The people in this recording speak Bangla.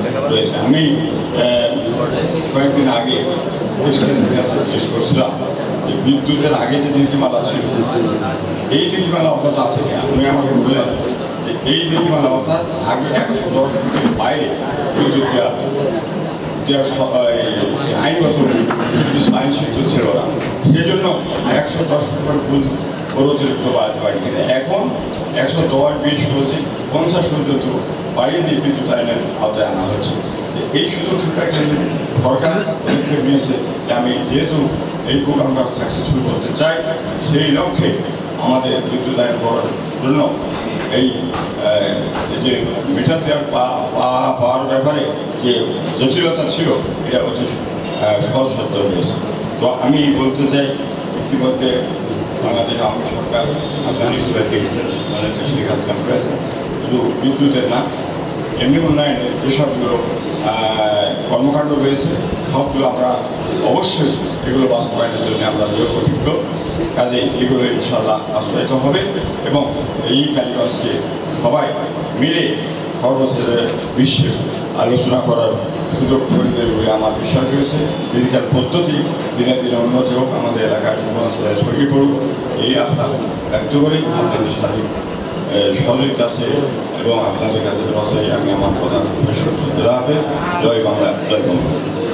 রয়েছে। আমি কয়েকদিন আগে জিজ্ঞেস করছিলাম যে বিদ্যুতের আগে যে নীতিমালা ছিল এই নীতিমালা অর্থাৎ আছে কিনা। উনি আমাকে বললেন যে এই নীতিমালা অর্থাৎ আগে 110 ফুটের বাইরে বিদ্যুৎ আইনগত আইন সিদ্ধ ছিল না, সেজন্য 110 ফুটের অতিরিক্ত বাড়ি কিনে এখন 110-20-50 পর্যন্ত বাড়িয়ে দিয়ে বিদ্যুৎ আইনের আওতায় আনা হচ্ছে। এই সুযোগ সুবিধাকে সরকার পদক্ষেপ নিয়েছে যে আমি যেহেতু এই প্রোগ্রামটা সাকসেসফুল করতে চাই, সেই লক্ষ্যে আমাদের বিদ্যুৎ আইন করার জন্য এই যে মিটার দেওয়ার পাওয়ার ব্যাপারে যে জটিলতা ছিল এটা অতি সহজসাধ্য হয়েছে। তো আমি বলতে চাই ইতিমধ্যে বাংলাদেশ আওয়ামী সরকার শুধু বিদ্যুতের না, এমনি উন্নয়নে যেসবগুলো কর্মকাণ্ড রয়েছে সবগুলো আমরা অবশ্যই এগুলো বাস্তবায়নের জন্য আমরা প্রতিজ্ঞ। কাজে এগুলো ইনশাআল্লাহ বাস্তবায়িত হবে এবং এই কালীগঞ্জকে সবাই মিলে সর্বস্তরের বিশ্বে আলোচনা করার সুযোগ করে দেবে বলে আমার বিশ্বাস রয়েছে। ডিজিটাল পদ্ধতি দিনে দিনে উন্নতি হোক, আমাদের এলাকার জীবনস্তরে ছড়িয়ে পড়ুক, এই আশা ব্যক্ত করে আপনাদের সাথে সহযোগিত আছে এবং আপনাদের কাছে আমি আমার প্রধান জয় বাংলা, জয় বাংলা।